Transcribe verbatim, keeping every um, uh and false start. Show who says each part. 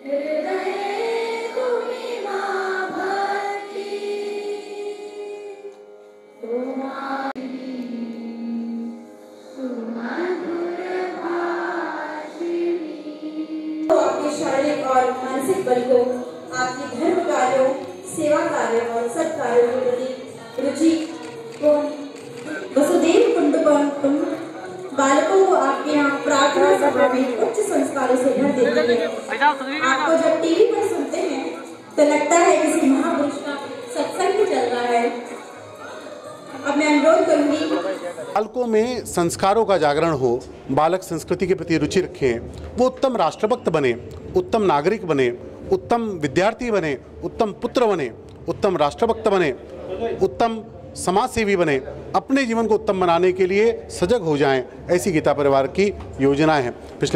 Speaker 1: शारीरिक और मानसिक बल को आपके धर्म कार्यों, सेवा कार्यों और सत् कार्यों के प्रति रुचि को वसुदेव कुटुंबकम बालकों को आपके यहाँ प्रार्थना सभा में उच्च संस्कारों से भर देती है। आपको जब टीवी पर सुनते हैं तो लगता है किसी महापुरुष का सत्संग चल रहा है। अब मैं अनुरोध करूंगी
Speaker 2: बालकों में संस्कारों का जागरण हो, बालक संस्कृति के प्रति रुचि रखें, वो उत्तम राष्ट्रभक्त बने, उत्तम नागरिक बने, उत्तम विद्यार्थी बने, उत्तम पुत्र बने, उत्तम राष्ट्रभक्त बने, उत्तम समाज सेवी बने, अपने जीवन को उत्तम बनाने के लिए सजग हो जाएं। ऐसी गीता परिवार की योजनाएं हैं। पिछले